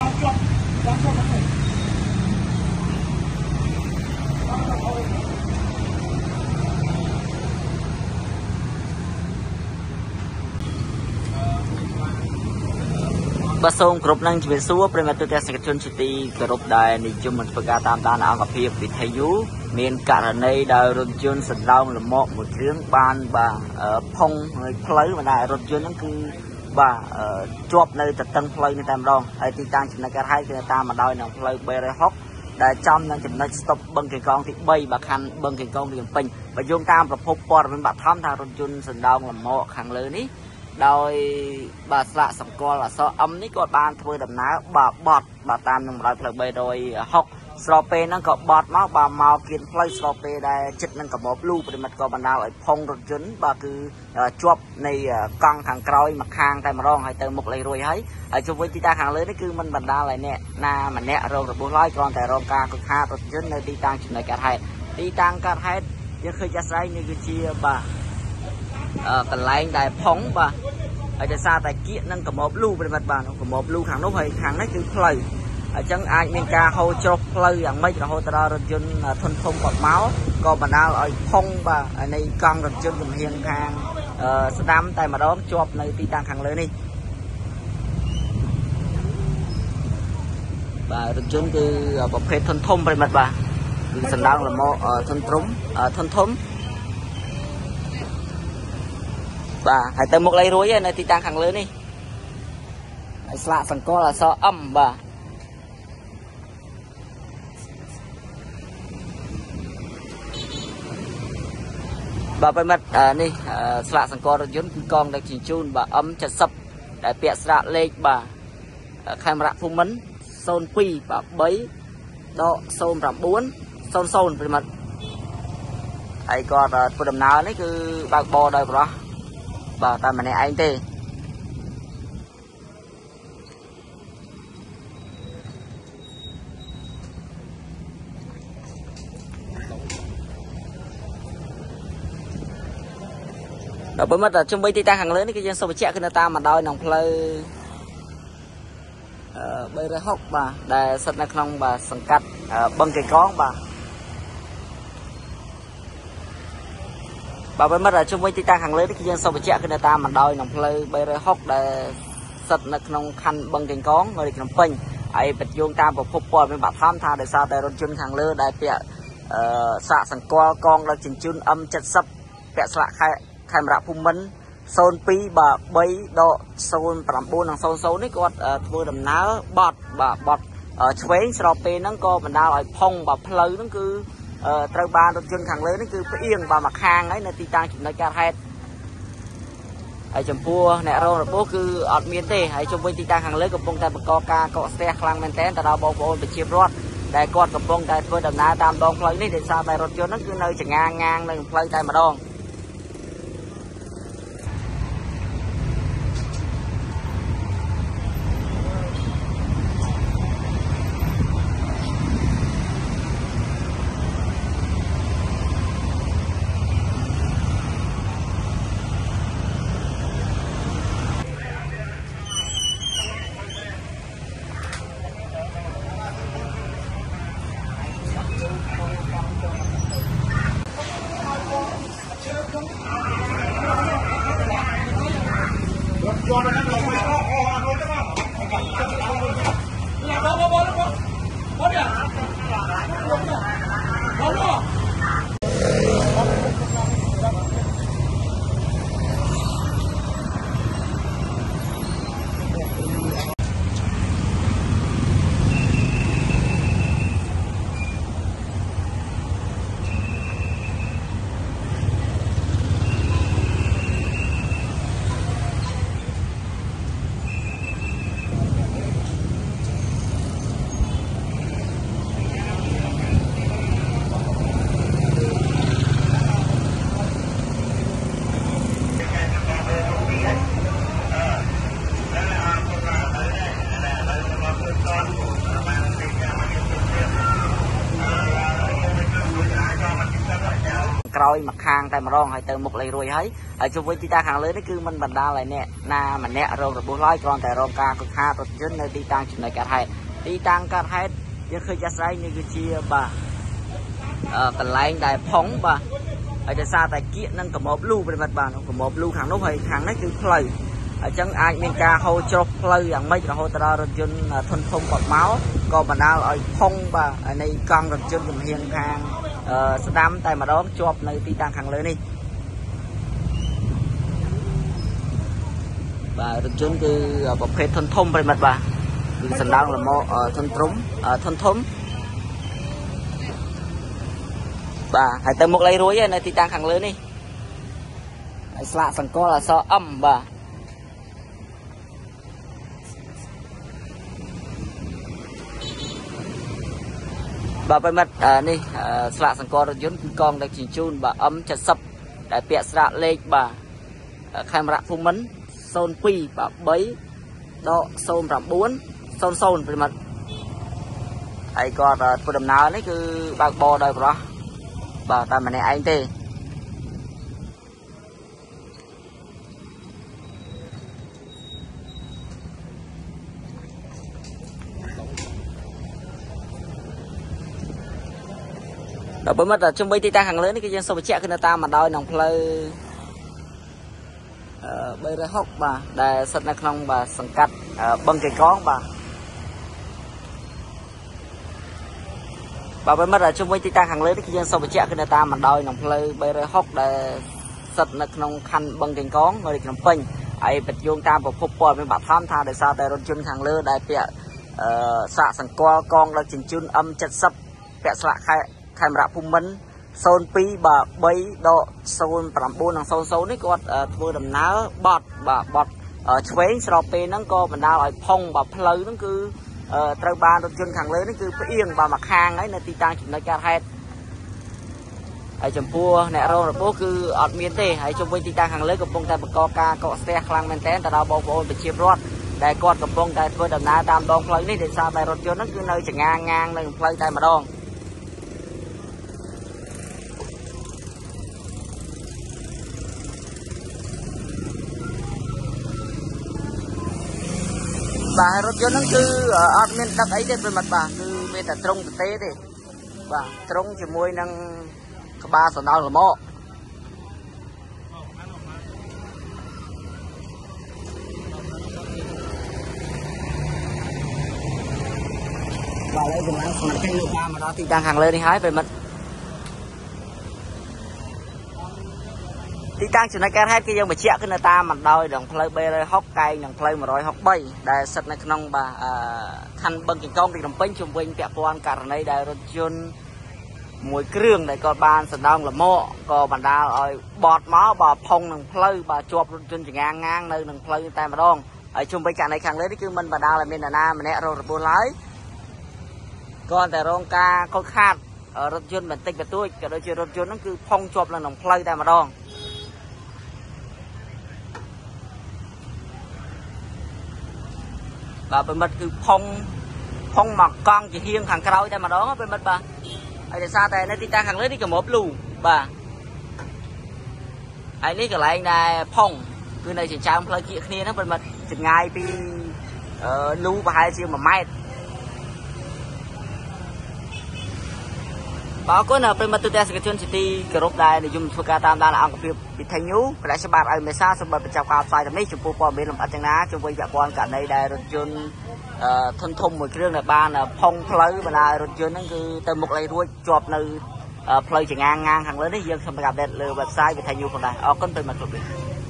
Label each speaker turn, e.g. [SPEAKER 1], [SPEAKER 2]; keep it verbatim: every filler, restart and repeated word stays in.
[SPEAKER 1] bà sông group năng chỉ về sốประมาณตัวแต่สังเกตชนสิกรุ๊ปได้ในจุดมันประกาศตามตามอังกฤษวิทยุเมียนการในดาวรถยนต์สันดาวละเหมาะหมดเรื่องบานบ่าพงเพลย์มาได้รถยนต์นั่นคือบ่าจวบในจัดตั้งเพลย์ในตามรองไอตีต่างจุดในการให้คือตามมาได้หนังเพลย์เบรย์ฮอกได้จำนั่นจุดในสต็อปบังเกิดกองที่ใบบาคันบังเกิดกองที่เป็นไปโยงตามประพบปอดเป็นบัตรทำทางรถยนต์สันดาวละเหมาะขังเลยนี้โดยบาสละสังกอลซออัมนี่ก็บานทวีดำน้ำบาบอดบาตามหนึ่งร้อยเพลย์โดยฮอกสโลเปนั่นก็บอดมาบาเมากินเพลย์สโลเปได้จิตนั่นก็บอกลูกปริมาณก็บรรดาไอ้พงรถยนต์บาคือจวบในกองทางกรอยมาคางแต่มาร้องให้เติมหมกเลยรวยให้ไอ้จวบวิธีตาขังเลยนี่คือมันบรรดาอะไรเนี่ยนามันเนี่ยเราระบุร้อยกรอนแต่รองการก็ฆ่ารถยนต์ในตีต่างจุดในการให้ตีต่างการให้ยังเคยจะใช้ในกุชีบากันไล่ได้พงบาไอ้จะซาแต่เกี้ยนั่งกับมอบลูเป็นบัดบานกับมอบลูขังนกไผ่ขังนั่นคือเพลย์จังไอ้เมกาเขาจบเพลย์อย่างไม่จะเขาตลอดรถยนต์ทนทมกอดเมาส์ก็บรรดาไอ้พงบ่ในกองรถยนต์กับเฮียงทางสนามแต่มาด้อมจบในตีต่างขังเลยนี่บ่รถยนต์คือประเภททนทมเป็นบัดบ่าคือสนามละโมทนตรุ้มทนทมbà hãy tới một lấy rối này thì tăng hàng lớn đi hãy lạ phần co là so âm bà bà phải mất à đi lạ phần co rồi dún con được chỉnh chun bà âm chặt sập để bịa lạ lên bà khai mạc phun mấn son pi bà bấy độ son làm bốn son son phải mất ai còn phụ đầm nào đấy cứ bạc bò đời đó bà ta mà này anh tê đó bởi mất là trong bây ta hàng lớn cái dân sâu chạy khi ta mà đôi nòng plei bây giờ hốc bà để sân là không bà sẵn cắt băng cái con bà bà phải mất là chung với ta hàng lớn cái dân sâu chạy khi ta mà đôi nòng plei bây giờ hốc để sân là không khăn băng cái con người làm pin ai bật vô ta vào phục bò với bà tham tha để sao để rồi chung hàng lớn để bịa xạ sẵn qua con là chỉnh chun âm chặt sấp bịa xạ khai khai mạc phun mấn son pi bà bấy độ son làm buôn hàng son số đấy có vừa đầm ná bọt bà bọt ở chuối sò pe nó có mình đào ở phong bà plei nó cứ trời ban đôi chân thằng lớn nó cứ phải yên bà mặt hàng ấy là titan chỉ nói cho hết ở chấm pua nè rồi là bố cứ ở miền tây hay trong bên titan hàng lớn của bông tai bạc coca có xe khang men té ta đào bông bông bị chiếm rót đại con của bông tai vừa đầm ná tam đong plei này để sao đại đôi chân nó cứ nơi chẳng ngang ngang nơi plei tai mà đong យមកខាងតែម្ដងហើយទៅមុខលេរួយហើយហើយជុំវិញទីតាំងខាងលើនេះគឺมันបណ្ដាលឲ្យអ្នកណាម្នាក់រងរបួសឡើយគ្រាន់តែរងការខូចខាតរថយន្តនៅទីតាំងចំណុចកើតហេតុទីតាំងកើតហេតុយើងឃើញចាស់ស្ដែងនេះគឺជាបាទកន្លែងដែលផុងបាទហើយដោយសារតែគៀកនិងកម្របលូប្រិមិត្តបាទកម្របលូខាងនោះហើយខាងនេះគឺផ្លូវអញ្ចឹងអាចមានការហូរច្រោះផ្លូវយ៉ាងម៉េចរហូតដល់រថយន្តធុនធំគាត់មកក៏បណ្ដាលឲ្យផុងបាទនៃកង់រថយន្តចំហៀងខាងស្ដាំតែម្ដងជាប់នៅទីតាំងខាងលើនេះបាទរថយន្តគឺប្រភេទធុនធំប្រិមិត្តបាទគឺសំដៅលមកធុនទ្រុំធុនធំបាទហើយទៅមុខលេរួយនៅទីតាំងខាងលើនេះហើយស្លាកសង្កលអក្សរ M បាទបាទប្រិមិត្តនេះស្លាកសង្កលរថយន្តគឺកងដឹកជញ្ជូនបាទ M เจ็ดสิบដែលពាក់ស្លាកលេខបាទខេមរៈភូមិន្ទศูนย์สองបាទ3ដកศูนย์เก้าศูนย์ ប្រិមិត្តហើយគាត់ធ្វើដំណើរនេះគឺបើកបរដោយបរោះបាទតែម្នាក់ឯងទេដល់បើមកតែជំនួយទីតាំងខាងលើនេះគឺយើងសូមបញ្ជាក់គឺនៅតាមមកដោយក្នុងផ្លូវអឺបីរយហុកបាទដែលស្ថិតនៅក្នុងបាទសង្កាត់បឹងកេកងបាទបាទបើមកតែជំនួយទីតាំងខាងលើនេះគឺយើងសូមបញ្ជាក់គឺនៅតាមមកដោយក្នុងផ្លូវបីរយហុកដែលស្ថិតនៅក្នុងខណ្ឌបឹងកេកងនៅក្នុងពេញហើយបិទយោងតាមប្រភពព័ត៌មានបឋមថាដោយសារតែរថយន្តខាងលើដែលពាក់អឺស្លាកសង្កលកងដឹកជញ្ជូន M เจ็ดสิบពាក់ស្លាកខេខេមរៈភូមិន្ទศูนย์สองបាទ3ដកศูนย์เก้าនិងศูนย์ศูนย์នេះគាត់ធ្វើដំណើរបត់បាទបត់ឆ្វេងស្របពេលហ្នឹងក៏បណ្ដាលឲ្យផុងបាទផ្លូវហ្នឹងគឺត្រូវបានរថយន្តខាងលើនេះគឺផ្អៀងបាទមកខាងហើយនៅទីតាំងចំណុចកើតហេតុហើយចំពោះអ្នករងរបួសគឺអត់មានទេហើយជុំវិញទីតាំងខាងលើកំពុងតែបង្កការកកស្ទះខ្លាំងមែនទែនទៅដល់បងប្អូនប្រជាពលរដ្ឋដែលគាត់កំពុងតែធ្វើដំណើរតាមដងផ្លូវនេះដោយសារតែរថយន្តហ្នឹងគឺនៅចងាងាងនៅផ្លូវតែម្ដងបាទរថយន្តហ្នឹងគឺអត់មានដឹកអីទេប្រិមិត្តបាទគឺមានតែត្រង់ទទេទេបាទត្រង់ជាមួយនឹងក្បាលសណ្ដោលលមកបាទឥឡូវកម្លាំងស្មារតីនៅតាមមកដល់ទីតាំងខាងលើនេះហើយប្រិមិត្តទីតាំងចំណុចកើតហេតុគឺយើងបញ្ជាក់គឺនៅតាមបណ្ដោយដងផ្លូវបីរយហុកកែងនិងផ្លូវមួយរយហុកបីដែលស្ថិតនៅក្នុងបាទខណ្ឌបឹងកេកងទីភ្នំពេញជុំវិញពាក់ព័ន្ធករណីដែលរថយន្តមួយគ្រឿងដែលគាត់បានសណ្ដោងលមកក៏បណ្ដាលឲ្យបត់មកបាទផុងនឹងផ្លូវបាទជាប់រថយន្តចងាងាងនៅនឹងផ្លូវតែម្ដងហើយជុំវិញករណីខាងលើនេះគឺមិនបណ្ដាលឲ្យមាននរណាម្នាក់រងរបួសឡើយគាត់តែរងការខូចខាតរថយន្តបន្តិចបន្តួចក៏ដូចជារថយន្តហ្នឹងគឺផុងជាប់នៅក្នុងផ្លូវតែម្ដងបាទប្រិមិត្តគឺផុងផុងមកកង់ជាហៀងខាងក្រោយតែម្ដងប្រិមិត្តបាទហើយដោយសារតែនៅទីតាំងខាងលើនេះកម្របលូបាទហើយនេះកន្លែងដែលផុងគឺនៅចិញ្ចើមផ្លូវគៀកគ្នាហ្នឹងប្រិមិត្តចម្ងាយពីលូប្រហែលជាមួយម៉ែត្របាទអរគុណប្រិមិត្តទូទាំងសកលជនជាទីគោរពដែលនិយមធ្វើការតាមដានអង្គភាពវិទ្យុគណៈច្បាប់ឲ្យមេសាសម្បត្តិបញ្ចប់ការផ្សាយទាំងនេះចំពោះព័ត៌មានលម្អិតយ៉ាងណាជួយពាក់ព័ន្ធករណីដែលរថយន្តធុនធំមួយគ្រឿងដែលបានផុងផ្លូវបណ្ដារថយន្តហ្នឹងគឺទៅមុខលេរួចជាប់នៅផ្លូវចងាងាងខាងលើនេះយើងខ្ញុំប្រកាសអាប់ដេតលើ website វិទ្យុផងដែរអរគុណប្រិមិត្តគ្រប់គ្នា